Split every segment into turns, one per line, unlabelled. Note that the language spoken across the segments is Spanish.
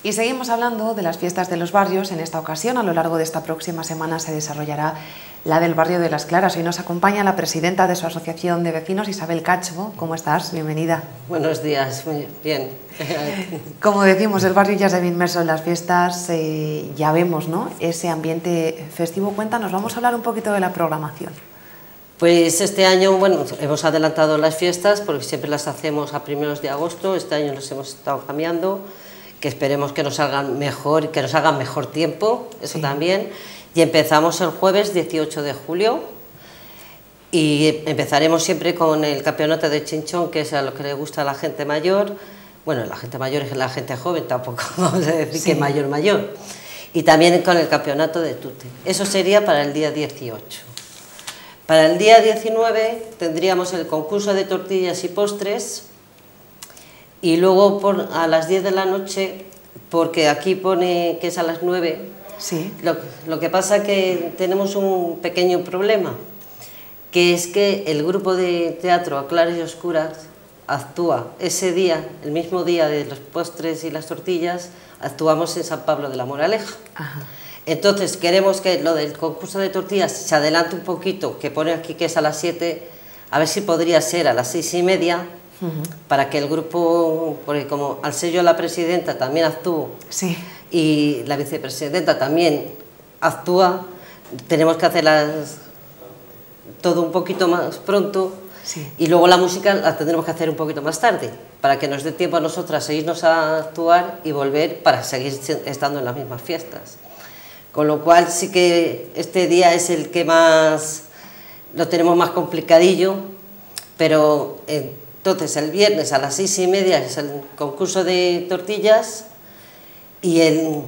Y seguimos hablando de las fiestas de los barrios. En esta ocasión, a lo largo de esta próxima semana, se desarrollará la del barrio de Las Claras. Hoy nos acompaña la presidenta de su asociación de vecinos, Isabel Cacho. ¿Cómo estás? Bienvenida.
Buenos días, muy bien.
Como decimos, el barrio ya se ve inmerso en las fiestas, ya vemos, ¿no?, ese ambiente festivo. Cuéntanos, vamos a hablar un poquito de la programación.
Pues este año, bueno, hemos adelantado las fiestas porque siempre las hacemos a primeros de agosto. Este año los hemos estado cambiando, que esperemos que nos salgan mejor y que nos hagan mejor tiempo, eso sí. También. Y empezamos el jueves 18 de julio y empezaremos siempre con el campeonato de chinchón, que es a lo que le gusta a la gente mayor. Bueno, la gente mayor es la gente joven, tampoco vamos a decir sí, que mayor. Y también con el campeonato de tute. Eso sería para el día 18. Para el día 19 tendríamos el concurso de tortillas y postres. Y luego a las 10 de la noche, porque aquí pone que es a las 9, sí. Lo que pasa es que tenemos un pequeño problema, que es que el grupo de teatro A Claras y Oscuras actúa ese día, el mismo día de los postres y las tortillas, actuamos en San Pablo de la Moraleja. Ajá. Entonces queremos que lo del concurso de tortillas se adelante un poquito, que pone aquí que es a las 7, a ver si podría ser a las 6:30, para que el grupo, porque como al ser yo la presidenta también actúo, sí, y la vicepresidenta también actúa, tenemos que hacerlas todo un poquito más pronto, sí. Y luego la música la tendremos que hacer un poquito más tarde, para que nos dé tiempo a nosotras a irnos a actuar y volver para seguir estando en las mismas fiestas. Con lo cual sí que este día es el que más lo tenemos más complicadillo, pero entonces el viernes a las 6:30 es el concurso de tortillas y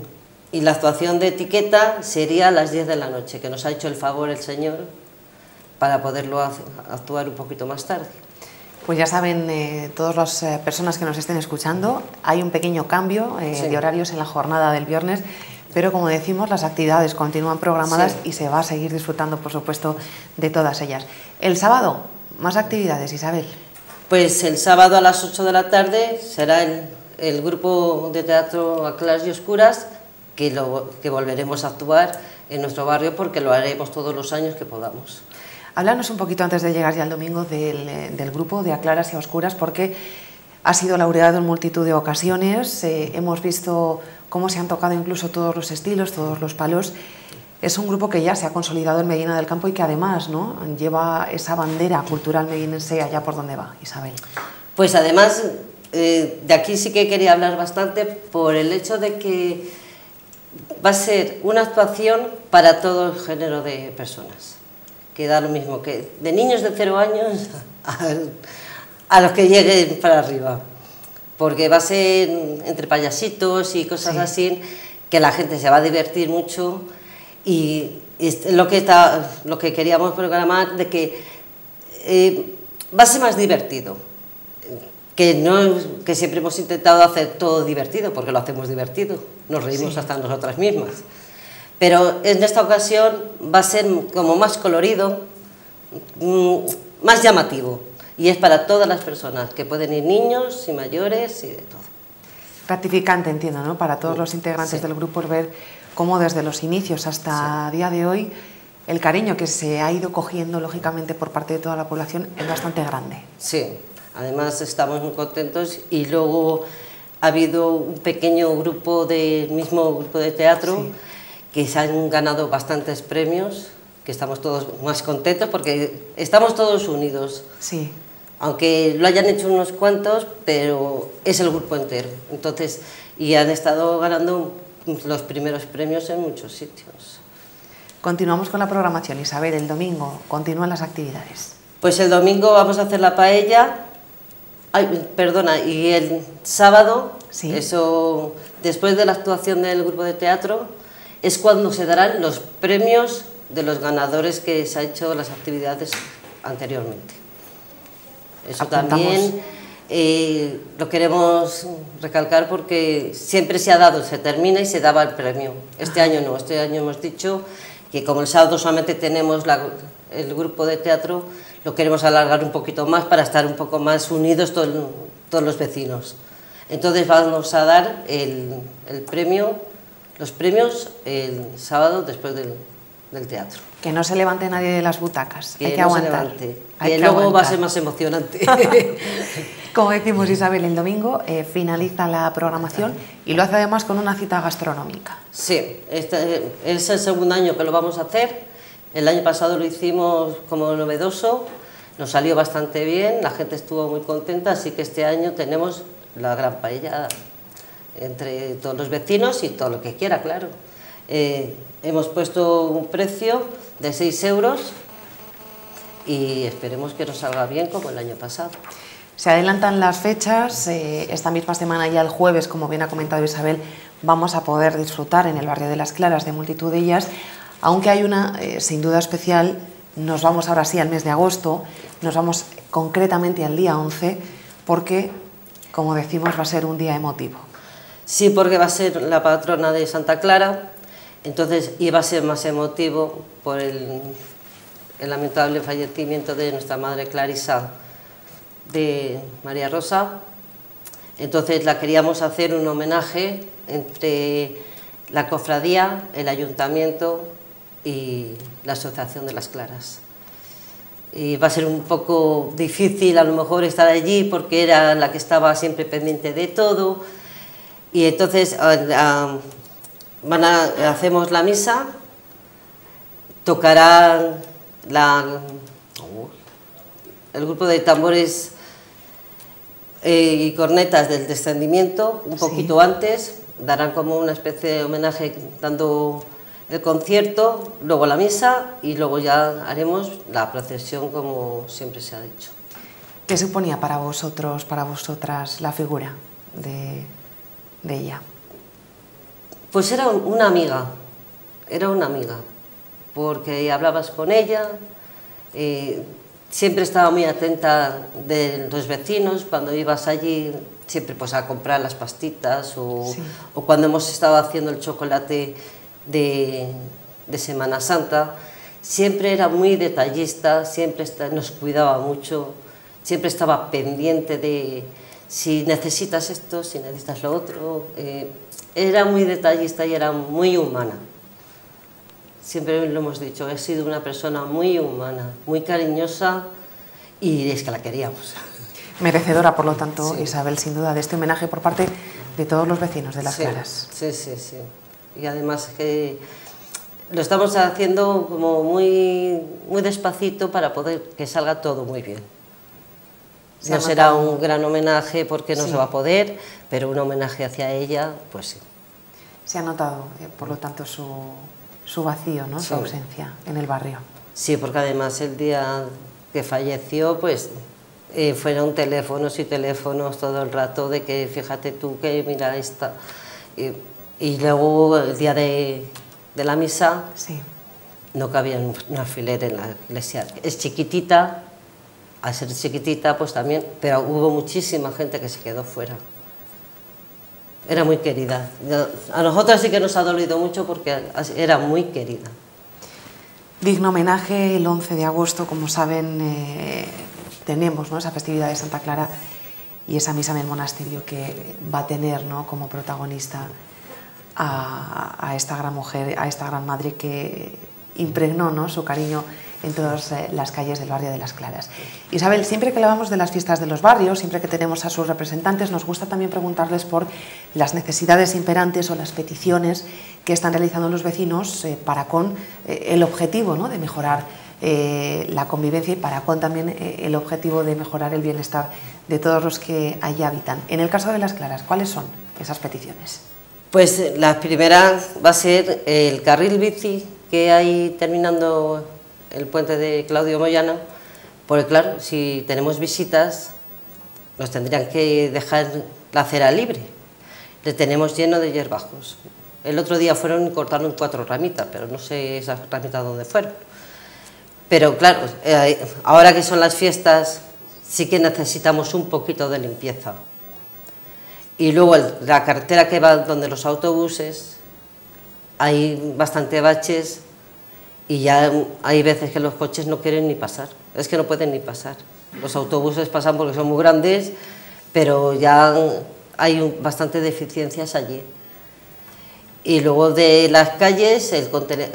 la actuación de etiqueta sería a las 10 de la noche, que nos ha hecho el favor el señor para poderlo actuar un poquito más tarde. Pues ya saben, todas las personas que nos estén escuchando, hay un pequeño cambio sí, de horarios en la jornada del viernes, pero como decimos, las actividades continúan programadas sí, y se va a seguir disfrutando, por supuesto, de todas ellas. El sábado, más actividades, Isabel. Pues el sábado a las 8 de la tarde será el grupo de teatro A Claras y Oscuras, que volveremos a actuar en nuestro barrio porque lo haremos todos los años que podamos. Háblanos un poquito antes de llegar ya al domingo del grupo de A Claras y Oscuras, porque ha sido laureado en multitud de ocasiones, hemos visto cómo se han tocado incluso todos los estilos, todos los palos. Es un grupo que ya se ha consolidado en Medina del Campo y que además, ¿no?, lleva esa bandera cultural medinense allá por donde va, Isabel. Pues además, de aquí sí que quería hablar bastante por el hecho de que va a ser una actuación para todo el género de personas, que da lo mismo, que de niños de 0 años a los que lleguen para arriba, porque va a ser entre payasitos y cosas sí, así, que la gente se va a divertir mucho. Y lo que queríamos programar, de que va a ser más divertido, que siempre hemos intentado hacer todo divertido, porque lo hacemos divertido, nos reímos sí, hasta nosotras mismas, pero en esta ocasión va a ser como más colorido, más llamativo, y es para todas las personas, que pueden ir niños y mayores y de todo. Gratificante, entiendo, ¿no?, para todos los integrantes sí, del grupo, ver cómo desde los inicios hasta sí, día de hoy el cariño que se ha ido cogiendo lógicamente por parte de toda la población es bastante grande. Sí, además estamos muy contentos y luego ha habido un pequeño grupo del mismo grupo de teatro sí, que se han ganado bastantes premios, que estamos todos más contentos porque estamos todos unidos. Sí. Aunque lo hayan hecho unos cuantos, pero es el grupo entero. Entonces, y han estado ganando los primeros premios en muchos sitios. Continuamos con la programación, Isabel. El domingo continúan las actividades. Pues el domingo vamos a hacer la paella, y el sábado, ¿sí?, eso, después de la actuación del grupo de teatro, es cuando se darán los premios de los ganadores que se han hecho las actividades anteriormente. Eso también lo queremos recalcar porque siempre se ha dado, se termina y se daba el premio. Este año no, este año hemos dicho que como el sábado solamente tenemos el grupo de teatro, lo queremos alargar un poquito más para estar un poco más unidos todos los vecinos. Entonces vamos a dar los premios el sábado después del teatro.
Que no se levante nadie de las butacas, hay que
no
aguantar.
Que luego va a ser más emocionante.
Como decimos, Isabel, el domingo finaliza la programación y lo hace además con una cita gastronómica.
Sí, este es el segundo año que lo vamos a hacer. El año pasado lo hicimos como novedoso, nos salió bastante bien, la gente estuvo muy contenta, así que este año tenemos la gran paella entre todos los vecinos y todo lo que quiera, claro. Hemos puesto un precio de 6 euros y esperemos que nos salga bien como el año pasado.
Se adelantan las fechas, esta misma semana, ya el jueves, como bien ha comentado Isabel, vamos a poder disfrutar en el barrio de Las Claras de multitud de ellas, aunque hay una sin duda especial. Nos vamos ahora sí al mes de agosto, nos vamos concretamente al día 11, porque, como decimos, va a ser un día emotivo.
Sí, porque va a ser la patrona de Santa Clara, entonces iba a ser más emotivo por el lamentable fallecimiento de nuestra madre Clarisa, de María Rosa. Entonces la queríamos hacer un homenaje entre la cofradía, el ayuntamiento y la Asociación de Las Claras. Y va a ser un poco difícil a lo mejor estar allí porque era la que estaba siempre pendiente de todo, y entonces hacemos la misa, tocará el grupo de tambores y cornetas del descendimiento un poquito antes, darán como una especie de homenaje dando el concierto, luego la misa y luego ya haremos la procesión como siempre se ha hecho.
¿Qué suponía para vosotros, para vosotras, la figura de ella?
Pues era una amiga, porque hablabas con ella, siempre estaba muy atenta de los vecinos, cuando ibas allí siempre pues a comprar las pastitas o cuando hemos estado haciendo el chocolate de Semana Santa, siempre era muy detallista, siempre nos cuidaba mucho, siempre estaba pendiente de si necesitas esto, si necesitas lo otro. Era muy detallista y era muy humana. Siempre lo hemos dicho, ha sido una persona muy humana, muy cariñosa, y es que la queríamos.
Merecedora, por lo tanto, sí, Isabel, sin duda, de este homenaje por parte de todos los vecinos de Las Claras.
Sí. Y además que lo estamos haciendo como muy despacito para poder que salga todo muy bien. No será un gran homenaje porque no se va a poder, pero un homenaje hacia ella, pues sí. Se
ha notado, por lo tanto, su vacío, ¿no? Su ausencia en el barrio.
Sí, porque además el día que falleció, pues fueron teléfonos y teléfonos todo el rato de que fíjate tú que mira esta. Y luego el día de la misa no cabía un alfiler en la iglesia. Es chiquitita, al ser chiquitita pues también, pero hubo muchísima gente que se quedó fuera. Era muy querida. A nosotras sí que nos ha dolido mucho porque era muy querida.
Digno homenaje el 11 de agosto, como saben, tenemos, ¿no?, esa festividad de Santa Clara y esa misa en el monasterio que va a tener, ¿no?, como protagonista a esta gran mujer, a esta gran madre que impregnó, ¿no?, su cariño en todas las calles del barrio de Las Claras. Isabel, siempre que hablamos de las fiestas de los barrios, siempre que tenemos a sus representantes, nos gusta también preguntarles por las necesidades imperantes o las peticiones que están realizando los vecinos para con el objetivo, ¿no?, de mejorar la convivencia y para con también el objetivo de mejorar el bienestar de todos los que allí habitan. En el caso de Las Claras, ¿cuáles son esas peticiones?
Pues la primera va a ser el carril bici que hay terminando el puente de Claudio Moyano, porque claro, si tenemos visitas nos tendrían que dejar la acera libre, le tenemos lleno de hierbajos. El otro día fueron y cortaron 4 ramitas, pero no sé esas ramitas dónde fueron. Pero claro, ahora que son las fiestas sí que necesitamos un poquito de limpieza. Y luego la carretera que va donde los autobuses, hay bastante baches y ya hay veces que los coches no quieren ni pasar, es que no pueden ni pasar. Los autobuses pasan porque son muy grandes, pero ya hay bastante deficiencias allí. Y luego de las calles, el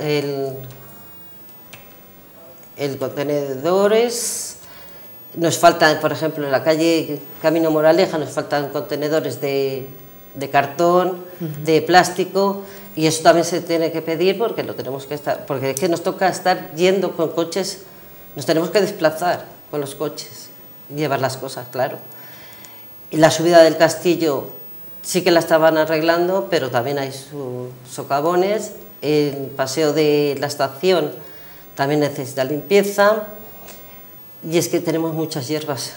contenedores, nos faltan, por ejemplo, en la calle Camino Moraleja nos faltan contenedores de cartón, de plástico, y eso también se tiene que pedir porque lo tenemos que estar, porque es que nos toca estar yendo con coches, nos tenemos que desplazar con los coches, llevar las cosas, claro. Y la subida del castillo sí que la estaban arreglando, pero también hay sus socavones. El paseo de la estación también necesita limpieza, y es que tenemos muchas hierbas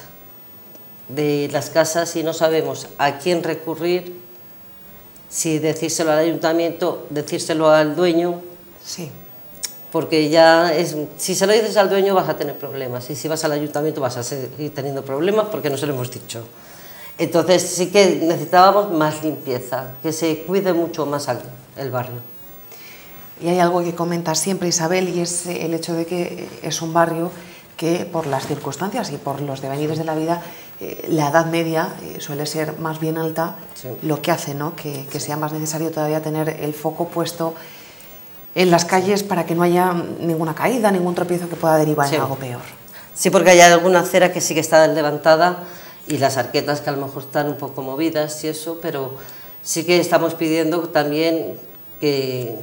de las casas y no sabemos a quién recurrir, si decírselo al ayuntamiento, decírselo al dueño.
Sí.
Porque ya si se lo dices al dueño vas a tener problemas, y si vas al ayuntamiento vas a seguir teniendo problemas porque no se lo hemos dicho. Entonces sí que necesitábamos más limpieza, que se cuide mucho más el barrio.
Y hay algo que comenta siempre Isabel, y es el hecho de que es un barrio que por las circunstancias y por los devenires de la vida, la edad media suele ser más bien alta, sí. Lo que hace, ¿no?, que sea más necesario todavía tener el foco puesto en las calles para que no haya ninguna caída, ningún tropiezo que pueda derivar en algo peor.
Sí, porque hay alguna acera que sí que está levantada y las arquetas que a lo mejor están un poco movidas y eso, pero sí que estamos pidiendo también que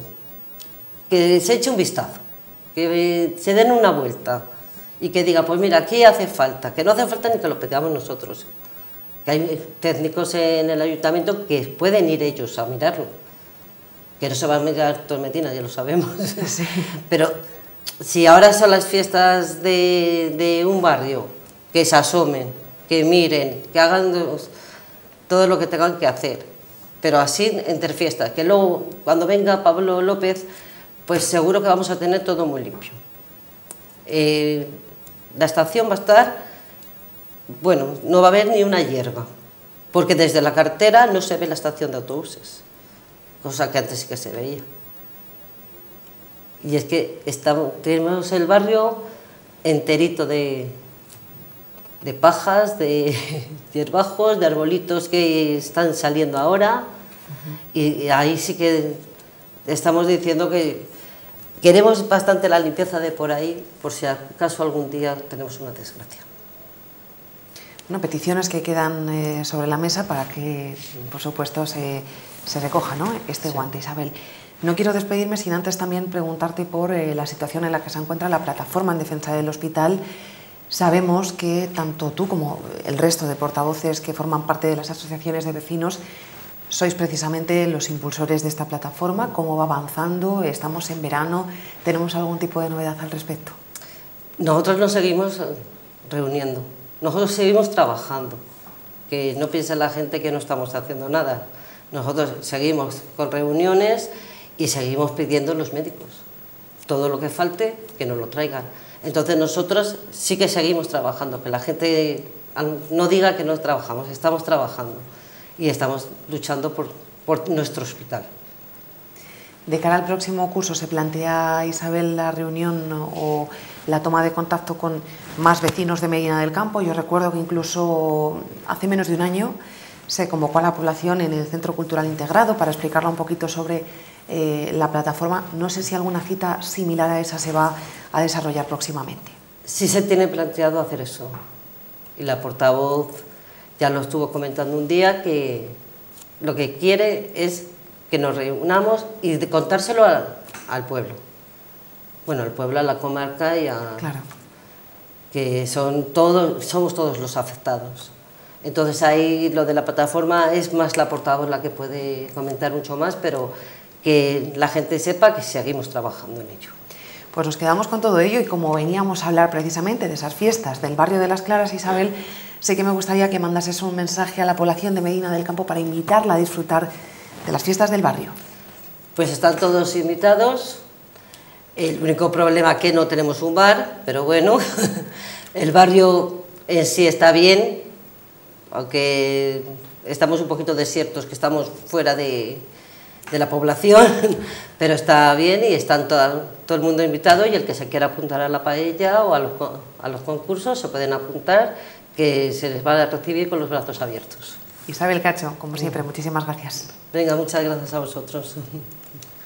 se eche un vistazo, que se den una vuelta y que diga, pues mira, aquí hace falta, que no hace falta ni que lo pedamos nosotros, que hay técnicos en el ayuntamiento que pueden ir ellos a mirarlo, que no se va a mirar Tormetinas, ya lo sabemos, sí. Pero si ahora son las fiestas de un barrio, que se asomen, que miren, que hagan todo lo que tengan que hacer, pero así entre fiestas, que luego cuando venga Pablo López, pues seguro que vamos a tener todo muy limpio. La estación va a estar, bueno, no va a haber ni una hierba, porque desde la carretera no se ve la estación de autobuses, cosa que antes sí que se veía. Y es que tenemos el barrio enterito de pajas, de hierbajos, de arbolitos que están saliendo ahora, y ahí sí que estamos diciendo que queremos bastante la limpieza de por ahí, por si acaso algún día tenemos una desgracia.
Bueno, peticiones que quedan sobre la mesa para que, por supuesto, se recoja, ¿no?, este guante, Isabel. No quiero despedirme sin antes también preguntarte por la situación en la que se encuentra la plataforma en defensa del hospital. Sabemos que tanto tú como el resto de portavoces que forman parte de las asociaciones de vecinos sois precisamente los impulsores de esta plataforma. ¿Cómo va avanzando? Estamos en verano. ¿Tenemos algún tipo de novedad al respecto?
Nosotros nos seguimos reuniendo. Nosotros seguimos trabajando. Que no piense la gente que no estamos haciendo nada. Nosotros seguimos con reuniones y seguimos pidiendo a los médicos. Todo lo que falte, que nos lo traigan. Entonces nosotros sí que seguimos trabajando. Que la gente no diga que no trabajamos. Estamos trabajando. Y estamos luchando por nuestro hospital.
De cara al próximo curso, ¿se plantea, Isabel, la reunión o la toma de contacto con más vecinos de Medina del Campo? Yo recuerdo que incluso hace menos de un año se convocó a la población en el Centro Cultural Integrado para explicarla un poquito sobre la plataforma. No sé si alguna cita similar a esa se va a desarrollar próximamente.
Sí se tiene planteado hacer eso. Y la portavoz ya lo estuvo comentando un día, que lo que quiere es que nos reunamos y de contárselo al pueblo. Bueno, al pueblo, a la comarca y a...
Claro.
Que somos todos los afectados. Entonces ahí lo de la plataforma es más la portavoz la que puede comentar mucho más, pero que la gente sepa que seguimos trabajando en ello.
Pues nos quedamos con todo ello, y como veníamos a hablar precisamente de esas fiestas del barrio de Las Claras, Isabel, sí que me gustaría que mandases un mensaje a la población de Medina del Campo para invitarla a disfrutar de las fiestas del barrio.
Pues están todos invitados. El único problema es que no tenemos un bar, pero bueno, el barrio en sí está bien, aunque estamos un poquito desiertos, que estamos fuera de la población, pero está bien y están todo el mundo invitado, y el que se quiera apuntar a la paella o a los concursos se pueden apuntar, que se les va a recibir con los brazos abiertos.
Isabel Cacho, como siempre, muchísimas gracias.
Venga, muchas gracias a vosotros.